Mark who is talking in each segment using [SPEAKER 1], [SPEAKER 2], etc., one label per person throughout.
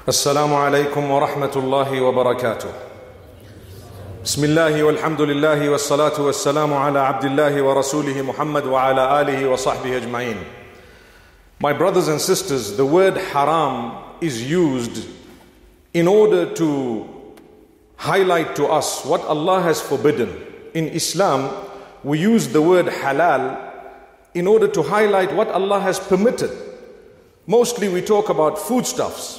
[SPEAKER 1] السلام عليكم ورحمة الله وبركاته. بسم الله والحمد لله والصلاة والسلام على عبد الله ورسوله محمد وعلى آله وصحبه أجمعين. My brothers and sisters, the word haram is used in order to highlight to us what Allah has forbidden. In Islam, we use the word halal in order to highlight what Allah has permitted. Mostly we talk about foodstuffs.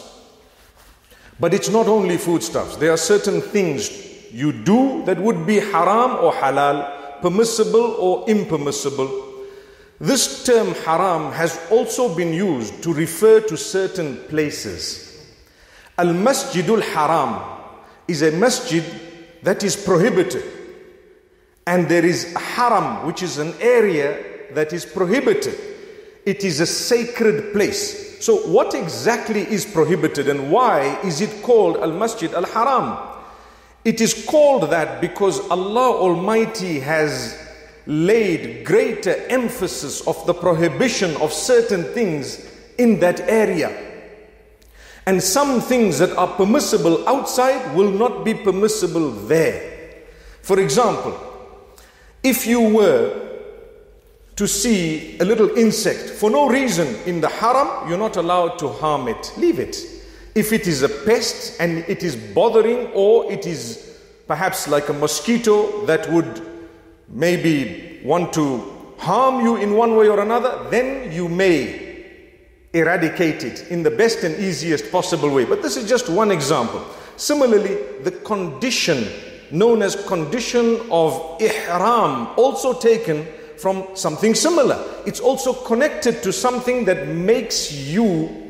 [SPEAKER 1] But it's not only foodstuffs. There are certain things you do that would be haram or halal, permissible or impermissible. This term haram has also been used to refer to certain places. Al-Masjidul Haram is a masjid that is prohibited. And there is a haram, which is an area that is prohibited. It is a sacred place. So what exactly is prohibited and why is it called Al-Masjid Al-Haram? It is called that because Allah Almighty has laid greater emphasis of the prohibition of certain things in that area. And some things that are permissible outside will not be permissible there. For example, if you were to see a little insect for no reason in the haram, you're not allowed to harm it. Leave it. If it is a pest and it is bothering, or it is perhaps like a mosquito that would maybe want to harm you in one way or another, then you may eradicate it in the best and easiest possible way. But this is just one example. Similarly, the condition known as condition of ihram, also taken from something similar. It's also connected to something that makes you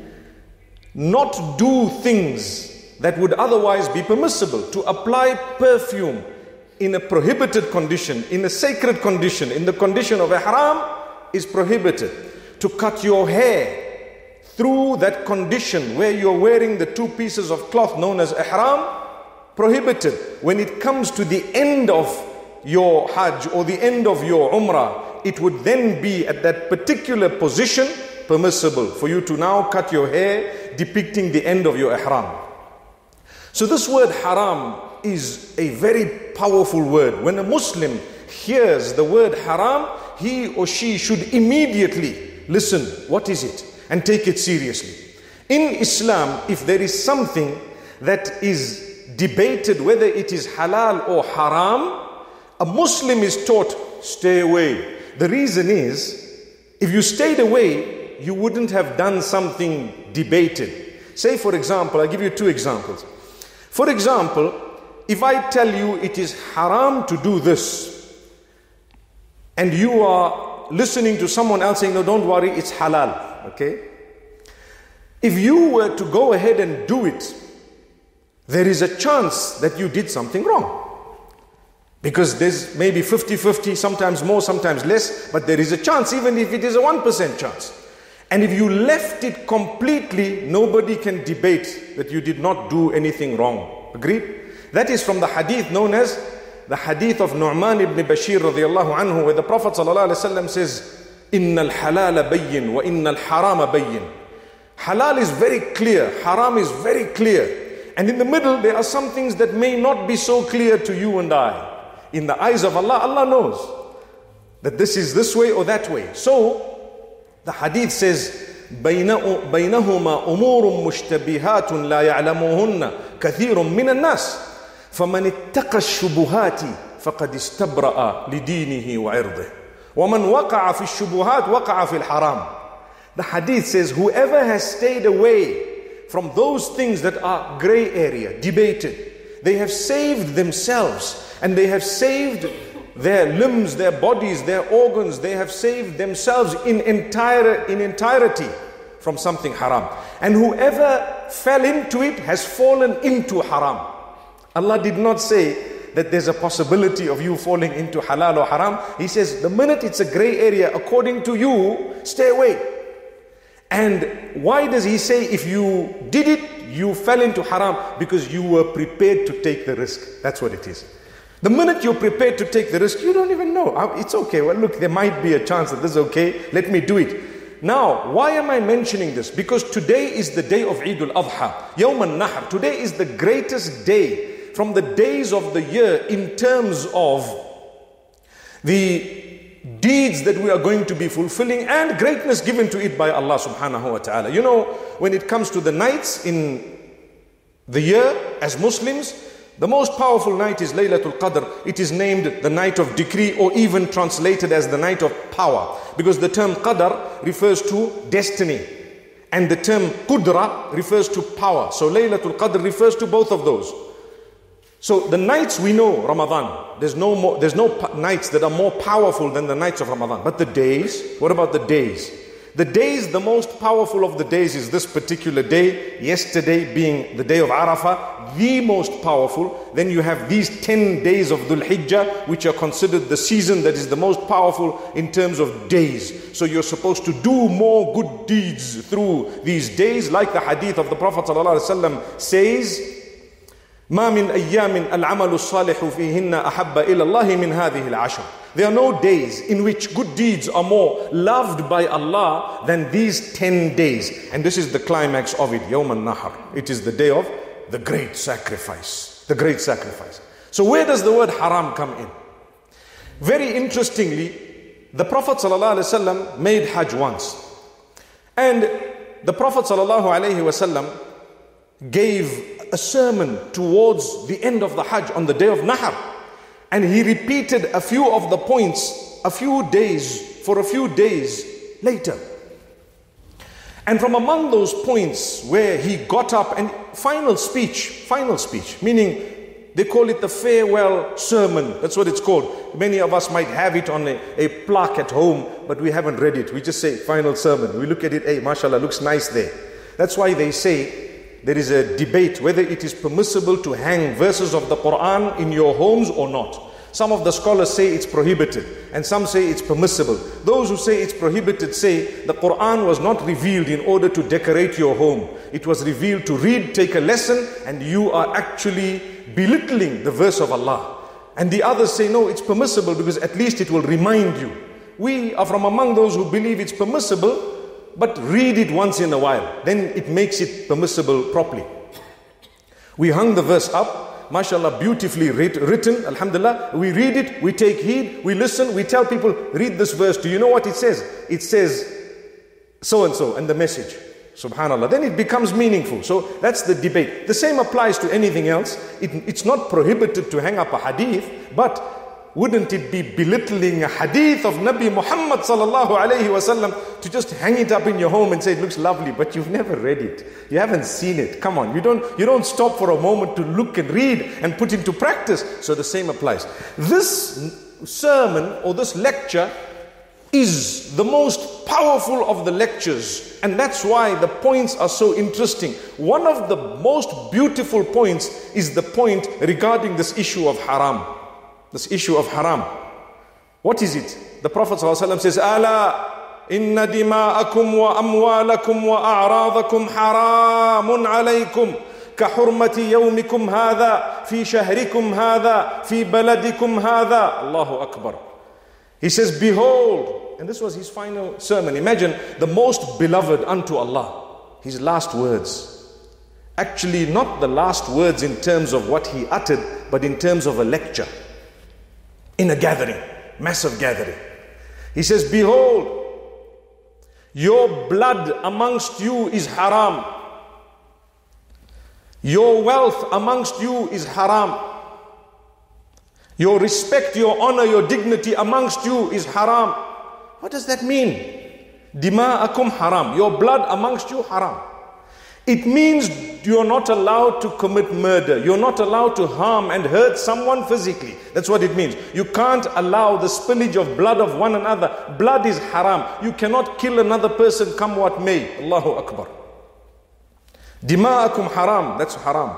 [SPEAKER 1] not do things that would otherwise be permissible. To apply perfume in a prohibited condition, in a sacred condition, in the condition of ihram is prohibited. To cut your hair through that condition where you're wearing the two pieces of cloth known as ihram, prohibited. When it comes to the end of your hajj or the end of your umrah, it would then be at that particular position permissible for you to now cut your hair depicting the end of your ihram. So this word haram is a very powerful word. When a Muslim hears the word haram, he or she should immediately listen, what is it? And take it seriously. In Islam, if there is something that is debated whether it is halal or haram, a Muslim is taught, stay away. The reason is, if you stayed away, you wouldn't have done something debated. Say for example, I'll give you two examples. For example, if I tell you it is haram to do this, and you are listening to someone else saying, no, don't worry, it's halal, okay? If you were to go ahead and do it, there is a chance that you did something wrong. Because there's maybe 50-50, sometimes more, sometimes less, but there is a chance, even if it is a 1% chance. And if you left it completely, nobody can debate that you did not do anything wrong. Agreed? That is from the hadith known as the hadith of Nu'man ibn Bashir radiallahu anhu, where the Prophet sallallahu alaihi wasallam says, Inna al-halala bayyin wa inna al-harama bayyin. Halal is very clear, haram is very clear. And in the middle, there are some things that may not be so clear to you and I. In the eyes of Allah, Allah knows that this is this way or that way. So, the hadith says, بَيْنَهُمَا أُمُورٌ مُشْتَبِهَاتٌ لَا يَعْلَمُهُنَّ كَثِيرٌ مِّنَ النَّاسِ فَمَنِ اتَّقَى الشُّبُهَاتِ فَقَدْ اسْتَبْرَأَ لِدِينِهِ وَعِرْضِهِ وَمَنْ وَقَعَ فِي الشُّبُهَاتِ وَقَعَ فِي الْحَرَامِ. The hadith says, whoever has stayed away from those things that are grey area, debated, they have saved themselves and they have saved their limbs, their bodies, their organs. They have saved themselves in entirety from something haram. And whoever fell into it has fallen into haram. Allah did not say that there's a possibility of you falling into halal or haram. He says the minute it's a grey area, according to you, stay away. And why does he say if you did it, you fell into haram? Because you were prepared to take the risk. That's what it is. The minute you're prepared to take the risk, you don't even know. It's okay. Well, look, there might be a chance that this is okay. Let me do it. Now, why am I mentioning this? Because today is the day of Eid al-Adha, Yawm al-Nahr. Today is the greatest day from the days of the year in terms of the deeds that we are going to be fulfilling and greatness given to it by Allah subhanahu wa ta'ala. You know, when it comes to the nights in the year as Muslims, the most powerful night is Laylatul Qadr. It is named the night of decree, or even translated as the night of power, because the term Qadr refers to destiny and the term Qudra refers to power. So Laylatul Qadr refers to both of those. So the nights, we know Ramadan, there's no nights that are more powerful than the nights of Ramadan. But the days, what about the days? The days, the most powerful of the days is this particular day, yesterday being the day of Arafah, the most powerful. Then you have these 10 days of Dhul Hijjah, which are considered the season that is the most powerful in terms of days. So you're supposed to do more good deeds through these days, like the hadith of the Prophet ﷺ says, ما من أيام العمل الصالح فيهن أحب إلى الله من هذه العشر. There are no days in which good deeds are more loved by Allah than these 10 days. And this is the climax of it, Yawm al-Nahr. It is the day of the great sacrifice. The great sacrifice. So where does the word haram come in? Very interestingly, the Prophet ﷺ made Hajj once. And the Prophet ﷺ gave a sermon towards the end of the Hajj on the day of Nahr. And he repeated a few of the points a few days later. And from among those points where he got up and final speech, meaning they call it the farewell sermon. That's what it's called. Many of us might have it on a plaque at home, but we haven't read it. We just say final sermon. We look at it, hey, mashallah, looks nice there. That's why they say there is a debate whether it is permissible to hang verses of the Quran in your homes or not. Some of the scholars say it's prohibited, and some say it's permissible. Those who say it's prohibited say the Quran was not revealed in order to decorate your home. It was revealed to read, take a lesson, and you are actually belittling the verse of Allah. And the others say no, it's permissible because at least it will remind you. We are from among those who believe it's permissible, but read it once in a while. Then it makes it permissible properly. We hung the verse up, mashallah, beautifully written, alhamdulillah. We read it, we take heed, we listen, we tell people, read this verse. Do you know what it says? It says so and so, and the message. Subhanallah. Then it becomes meaningful. So that's the debate. The same applies to anything else. It's not prohibited to hang up a hadith, but wouldn't it be belittling a hadith of Nabi Muhammad sallallahu alayhi wasallam to just hang it up in your home and say it looks lovely, but you've never read it, you haven't seen it. Come on, you don't stop for a moment to look and read and put into practice. So the same applies. This sermon or this lecture is the most powerful of the lectures, and that's why the points are so interesting. One of the most beautiful points is the point regarding this issue of haram. This issue of haram. What is it? The Prophet ﷺ says, Ala inna dima'akum wa amwalakum wa a'radakum haramun alaykum ka hurmati yawmikum hadha fi shahrikum hadha fi baladikum hadha. Allahu Akbar. He says, behold, and this was his final sermon. Imagine the most beloved unto Allah. His last words. Actually, not the last words in terms of what he uttered, but in terms of a lecture. In a gathering, massive gathering. He says, behold, your blood amongst you is haram. Your wealth amongst you is haram. Your respect, your honor, your dignity amongst you is haram. What does that mean? Dima'akum haram. Your blood amongst you haram. It means you're not allowed to commit murder. You're not allowed to harm and hurt someone physically. That's what it means. You can't allow the spillage of blood of one another. Blood is haram. You cannot kill another person come what may. Allahu Akbar. Dima'akum haram. That's haram.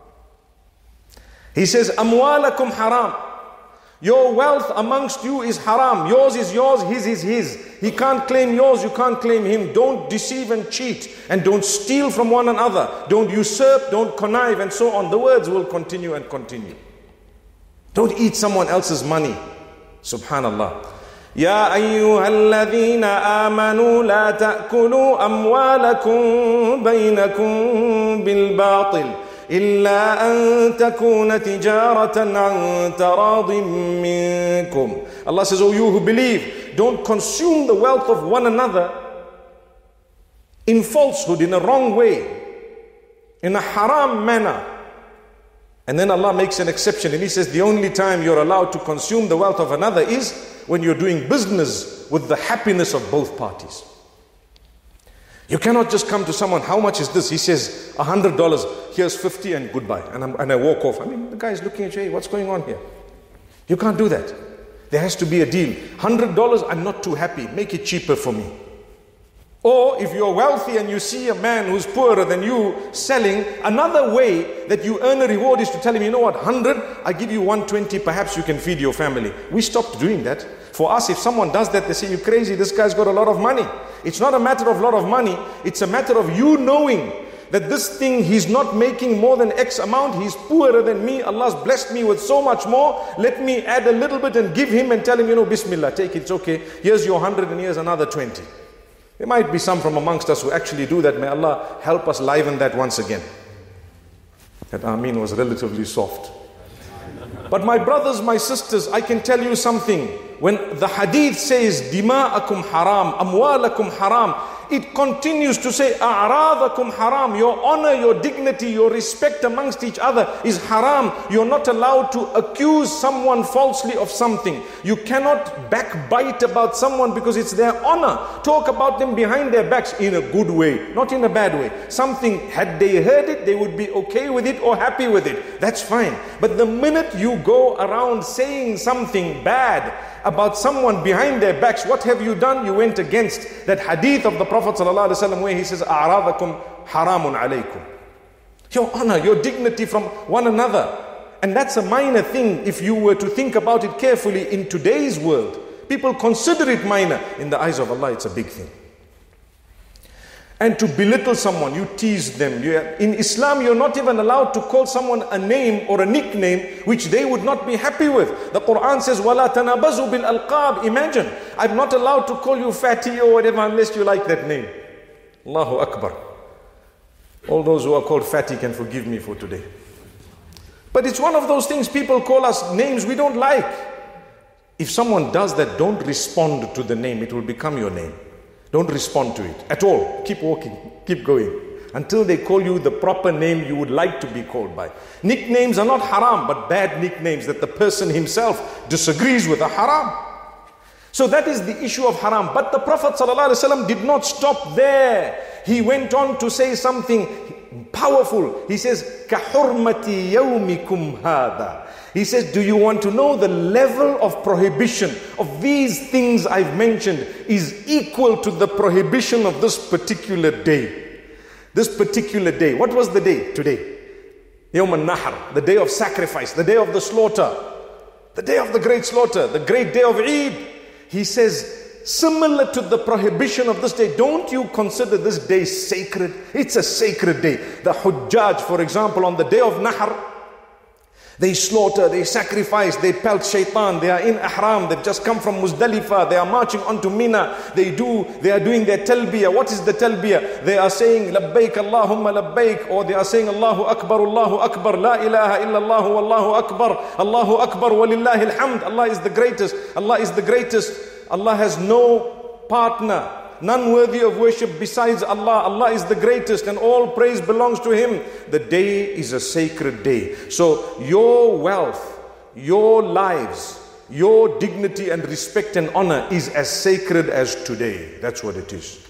[SPEAKER 1] He says, amwalakum haram. Your wealth amongst you is haram. Yours is yours, his is his. He can't claim yours, you can't claim him. Don't deceive and cheat, and don't steal from one another. Don't usurp, don't connive, and so on. The words will continue and continue. Don't eat someone else's money. Subhanallah. يا أيها الذين آمنوا لا تأكلوا أموالكم بينكم بالباطل إلا أن تكون تجارة عن تراض منكم. Allah says, oh, you who believe, don't consume the wealth of one another in falsehood, in a wrong way, in a haram manner. And then Allah makes an exception and He says the only time you're allowed to consume the wealth of another is when you're doing business with the happiness of both parties. You cannot just come to someone, how much is this? He says, $100, here's 50 and goodbye. And I walk off. I mean, the guy is looking at you, hey, what's going on here? You can't do that. There has to be a deal. $100, I'm not too happy. Make it cheaper for me. Or if you're wealthy and you see a man who's poorer than you selling, another way that you earn a reward is to tell him, you know what, 100, I give you 120, perhaps you can feed your family. We stopped doing that. For us, if someone does that, they say, you're crazy, this guy's got a lot of money. It's not a matter of a lot of money, it's a matter of you knowing that this thing, he's not making more than X amount, he's poorer than me, Allah's blessed me with so much more, let me add a little bit and give him and tell him, you know, Bismillah, take it, it's okay, here's your 100 and here's another 20. There might be some from amongst us who actually do that. May Allah help us liven that once again. That Ameen was relatively soft. But my brothers, my sisters, I can tell you something. When the hadith says, Dima'akum haram, amwalakum haram, it continues to say, A'radakum haram, your honor, your dignity, your respect amongst each other is haram. You're not allowed to accuse someone falsely of something. You cannot backbite about someone because it's their honor. Talk about them behind their backs in a good way, not in a bad way. Something, had they heard it, they would be okay with it or happy with it. That's fine. But the minute you go around saying something bad about someone behind their backs, what have you done? You went against that hadith of the Prophet ﷺ where he says, A'radakum haramun alaykum. Your honor, your dignity from one another. And that's a minor thing if you were to think about it carefully in today's world. People consider it minor. In the eyes of Allah, it's a big thing. And to belittle someone, you tease them. In Islam, you're not even allowed to call someone a name or a nickname which they would not be happy with. The Quran says, وَلَا تَنَابَزُوا بِالْأَلْقَابِ. Imagine, I'm not allowed to call you fatty or whatever unless you like that name. Allahu Akbar. All those who are called fatty can forgive me for today. But it's one of those things, people call us names we don't like. If someone does that, don't respond to the name. It will become your name. Don't respond to it at all. Keep walking, keep going until they call you the proper name you would like to be called by. Nicknames are not haram, but bad nicknames that the person himself disagrees with are haram. So that is the issue of haram. But the Prophet ﷺ did not stop there. He went on to say something powerful. He says, كَحُرْمَةِ يَوْمِكُمْ هَذَا. He says, do you want to know the level of prohibition of these things I've mentioned is equal to the prohibition of this particular day? This particular day. What was the day? Today. Yawm al-Nahr, the day of sacrifice, the day of the slaughter, the day of the great slaughter, the great day of Eid. He says, similar to the prohibition of this day, don't you consider this day sacred? It's a sacred day. The Hujjaj, for example, on the day of Nahr, they slaughter, they sacrifice, they pelt shaitan, they are in ihram, they've just come from Muzdalifah, they are marching onto Mina, they are doing their talbiyah. What is the talbiyah? They are saying, Labbaik Allahumma labbaik, or they are saying, Allahu Akbar, La ilaha illallah, Wallahu Akbar, walillahi alhamd. Allah is the greatest, Allah is the greatest. Allah has no partner. None worthy of worship besides Allah. Allah is the greatest and all praise belongs to Him. The day is a sacred day. So your wealth, your lives, your dignity and respect and honor is as sacred as today. That's what it is.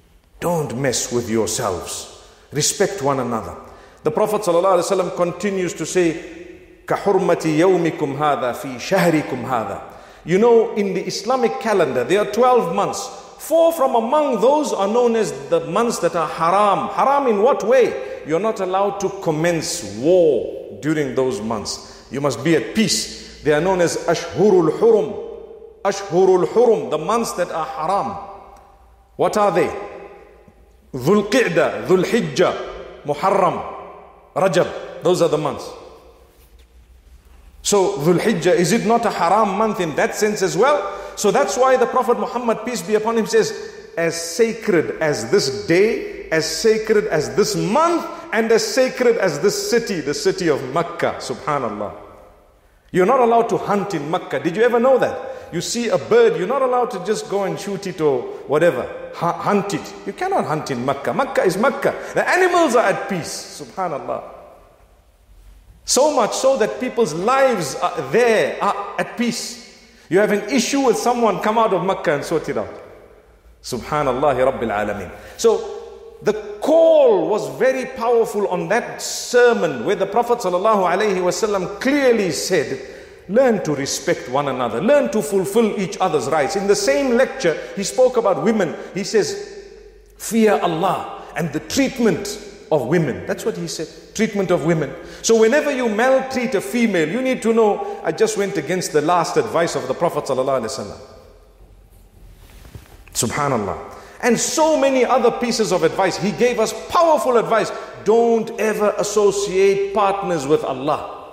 [SPEAKER 1] Don't mess with yourselves. Respect one another. The Prophet ﷺ continues to say, كَحُرْمَةِ يَوْمِكُمْ هَذَا فِي شَهْرِكُمْ هَذَا. You know, in the Islamic calendar, there are 12 months. 4 from among those are known as the months that are haram. Haram in what way? You're not allowed to commence war during those months. You must be at peace. They are known as Ashhurul Hurum. Ashhurul Hurum, the months that are haram. What are they? Dhul Qi'dah, Dhul Hijjah, Muharram, Rajab. Those are the months. So Dhul Hijjah, is it not a haram month in that sense as well? So that's why the Prophet Muhammad, peace be upon him, says, as sacred as this day, as sacred as this month, and as sacred as this city, the city of Mecca. Subhanallah. You're not allowed to hunt in Mecca. Did you ever know that? You see a bird, you're not allowed to just go and shoot it or whatever, hunt it. You cannot hunt in Mecca. Mecca is Mecca. The animals are at peace. Subhanallah. So much so that people's lives are there, are at peace. You have an issue with someone, come out of Mecca and sort it out. Subhanallah Rabbil Alameen. So the call was very powerful on that sermon where the Prophet ﷺ clearly said, learn to respect one another, learn to fulfill each other's rights. In the same lecture, he spoke about women. He says, fear Allah and the treatment of women. That's what he said, treatment of women. So whenever you maltreat a female, you need to know, I just went against the last advice of the Prophet ﷺ. Subhanallah. And so many other pieces of advice. He gave us powerful advice. Don't ever associate partners with Allah.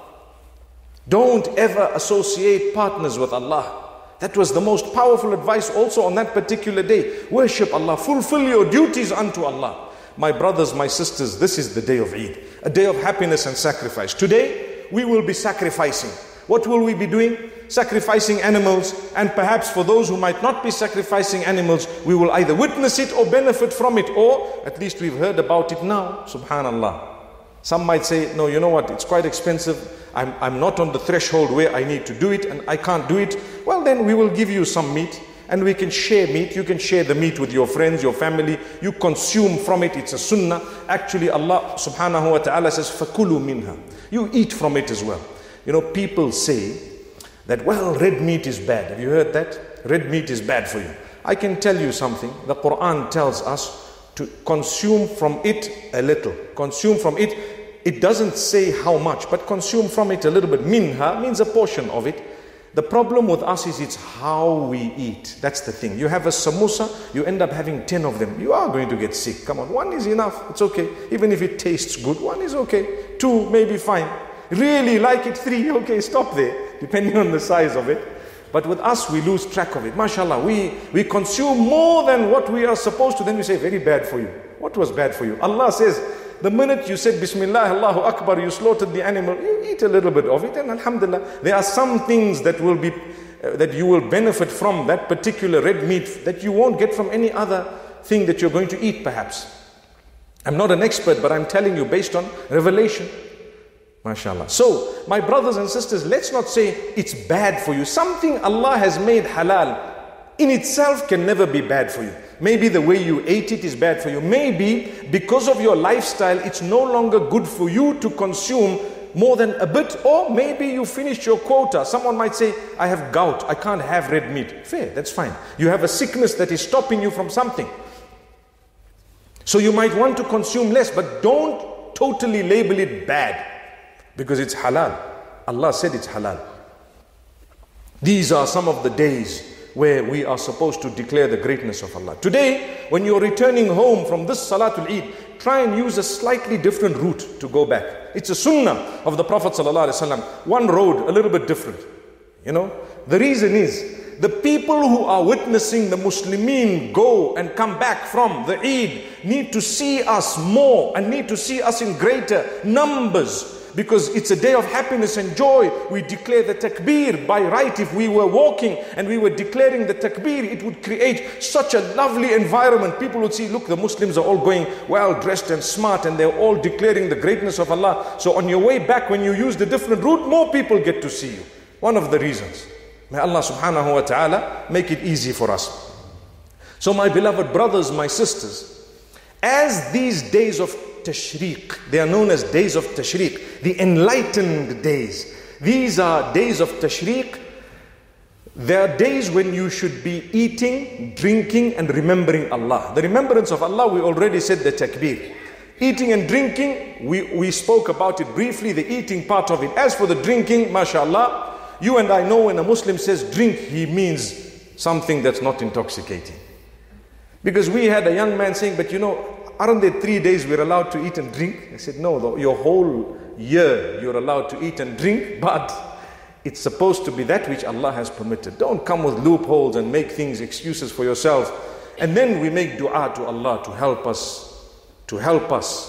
[SPEAKER 1] Don't ever associate partners with Allah. That was the most powerful advice also on that particular day. Worship Allah. Fulfill your duties unto Allah. My brothers, my sisters, this is the day of Eid. A day of happiness and sacrifice. Today, we will be sacrificing. What will we be doing? Sacrificing animals, and perhaps for those who might not be sacrificing animals, we will either witness it or benefit from it, or at least we've heard about it now. Subhanallah. Some might say, no, you know what, it's quite expensive. I'm not on the threshold where I need to do it and I can't do it. Well, then we will give you some meat and we can share meat. You can share the meat with your friends, your family. You consume from it. It's a sunnah. Actually, Allah subhanahu wa ta'ala says, فَكُلُوا مِنْهَا. You eat from it as well. You know, people say that, well, red meat is bad. Have you heard that? Red meat is bad for you. I can tell you something. The Quran tells us to consume from it a little. Consume from it. It doesn't say how much, but consume from it a little bit. Minha means a portion of it. The problem with us is it's how we eat. That's the thing. You have a samosa, you end up having 10 of them. You are going to get sick. Come on, one is enough. It's okay. Even if it tastes good, one is okay. 2, maybe fine. Really like it, 3, okay, stop there, depending on the size of it. But with us, we lose track of it. MashaAllah, we consume more than what we are supposed to. Then we say, very bad for you. What was bad for you? Allah says, the minute you said, Bismillah, Allahu Akbar, you slaughtered the animal, you eat a little bit of it, and Alhamdulillah, there are some things that will be, that you will benefit from that particular red meat that you won't get from any other thing that you're going to eat, perhaps. I'm not an expert, but I'm telling you based on revelation. MashaAllah. So, my brothers and sisters, let's not say it's bad for you. Something Allah has made halal in itself can never be bad for you. Maybe the way you ate it is bad for you. Maybe because of your lifestyle, it's no longer good for you to consume more than a bit. Or maybe you finished your quota. Someone might say, I have gout, I can't have red meat. Fair, that's fine. You have a sickness that is stopping you from something. So you might want to consume less, but don't totally label it bad. Because it's halal. Allah said it's halal. These are some of the days where we are supposed to declare the greatness of Allah. Today, when you're returning home from this Salatul Eid, try and use a slightly different route to go back. It's a sunnah of the Prophet ﷺ. One road, a little bit different. You know, the reason is, the people who are witnessing the Muslimin go and come back from the Eid need to see us more and need to see us in greater numbers. Because it's a day of happiness and joy. We declare the takbir. By right, if we were walking and we were declaring the takbir, it would create such a lovely environment. People would see, look, the Muslims are all going well dressed and smart and they're all declaring the greatness of Allah. So on your way back, when you use the different route, more people get to see you. One of the reasons. May Allah subhanahu wa ta'ala make it easy for us. So my beloved brothers, my sisters, as these days of Tashriq, they are known as days of Tashriq, the enlightened days. These are days of Tashriq. They are days when you should be eating, drinking and remembering Allah. The remembrance of Allah, we already said the takbir. Eating and drinking, we spoke about it briefly, the eating part of it. As for the drinking, mashallah, you and I know when a Muslim says drink, he means something that's not intoxicating. Because we had a young man saying, but you know, aren't there 3 days we're allowed to eat and drink? I said, no, your whole year you're allowed to eat and drink, but It's supposed to be that which Allah has permitted. Don't come with loopholes and make things excuses for yourself. And then we make dua to Allah to help us. To help us.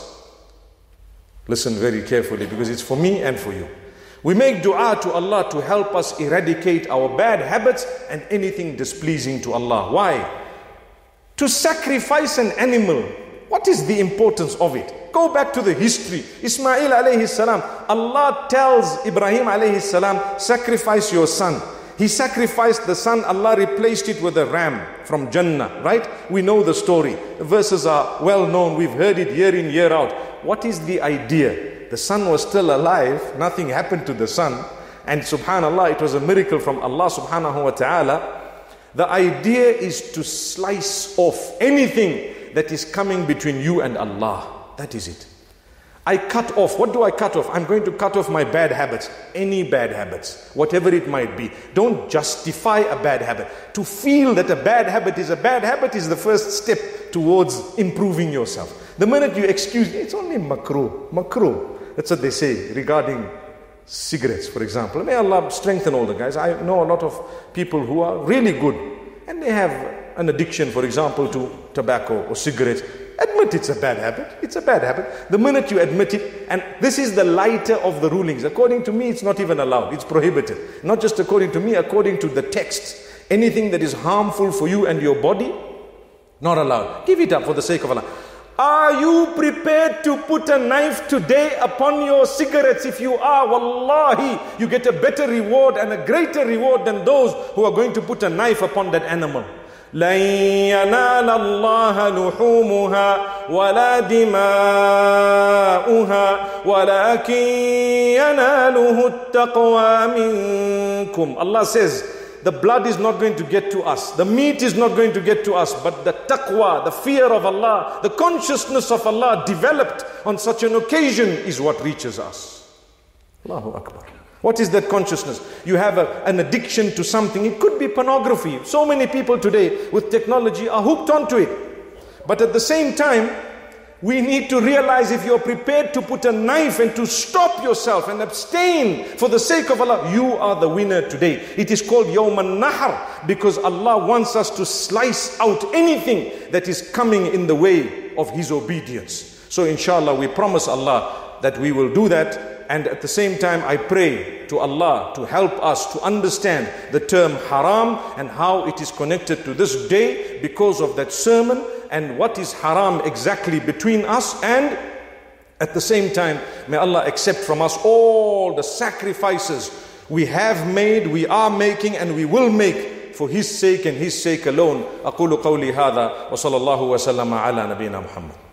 [SPEAKER 1] Listen very carefully, because it's for me and for you. We make dua to Allah to help us eradicate our bad habits and anything displeasing to Allah. Why? To sacrifice an animal. What is the importance of it? Go back to the history. Ismail alayhi salam. Allah tells Ibrahim alayhi salam, sacrifice your son. He sacrificed the son. Allah replaced it with a ram from Jannah, right? We know the story. The verses are well known. We've heard it year in, year out. What is the idea? The son was still alive. Nothing happened to the son. And subhanallah, it was a miracle from Allah subhanahu wa ta'ala. The idea is to slice off anything that is coming between you and Allah. That is it. I cut off. What do I cut off? I'm going to cut off my bad habits. Any bad habits, whatever it might be. Don't justify a bad habit. To feel that a bad habit is the first step towards improving yourself. The minute you excuse, it's only makruh. That's what they say regarding cigarettes, for example. May Allah strengthen all the guys. I know a lot of people who are really good and they have an addiction, for example, to tobacco or cigarettes. Admit it's a bad habit. It's a bad habit. The minute you admit it, and this is the lighter of the rulings. According to me, it's not even allowed. It's prohibited. Not just according to me, according to the text. Anything that is harmful for you and your body, not allowed. Give it up for the sake of Allah. Are you prepared to put a knife today upon your cigarettes? If you are, wallahi, you get a better reward and a greater reward than those who are going to put a knife upon that animal. لَن يَنَالَ اللَّهَ لُحُومُهَا وَلَا دِمَاؤُهَا وَلَكِنْ يَنَالُهُ التَّقْوَى مِنْكُمْ. Allah says, the blood is not going to get to us. The meat is not going to get to us. But the taqwa, the fear of Allah, the consciousness of Allah developed on such an occasion is what reaches us. Allahu Akbar. What is that consciousness? You have an addiction to something. It could be pornography. So many people today with technology are hooked onto it. But at the same time, we need to realize if you're prepared to put a knife and to stop yourself and abstain for the sake of Allah, you are the winner today. It is called Yawm al-Nahr because Allah wants us to slice out anything that is coming in the way of His obedience. So inshallah, we promise Allah that we will do that. And at the same time, I pray to Allah to help us to understand the term haram and how it is connected to this day because of that sermon and what is haram exactly between us. And at the same time, may Allah accept from us all the sacrifices we have made, we are making, and we will make for His sake and His sake alone. أقول قولي هذا وصلى الله وسلم على نبينا محمد.